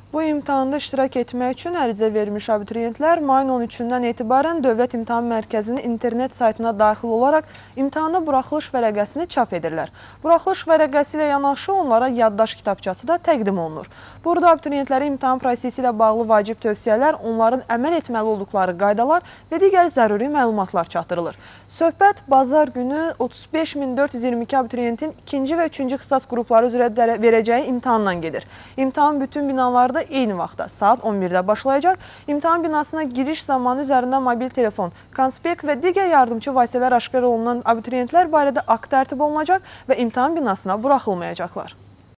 Bu imtahanda iştirak etmək üçün ərizə vermiş abituriyentlər mayın 13-dən etibarən Dövlət İmtahan Mərkəzinin internet saytına daxil olaraq imtahana buraxılış vərəqəsini çap edirlər. Buraxılış vərəqəsi ilə yanaşı onlara yaddaş kitabçası da təqdim olunur. Burada abituriyentlərə imtahan prosesi ilə bağlı vacib tövsiyələr, onların əməl etməli olduqları qaydalar və digər zəruri məlumatlar çatdırılır. Söhbət bazar günü 35.422 abituriyentin ikinci və üçüncü ixtisas qrupları üzrə verəcəyi imtahandan gedir. İmtahan bütün binalarda eyni vaxtda saat 11-də başlayacaq. İmtahan binasına giriş zamanı üzərində mobil telefon, konspekt və digər yardımcı vasitələr aşkar olunan abituriyentlər barədə akt tərtib olunacaq və imtahan binasına buraxılmayacaqlar.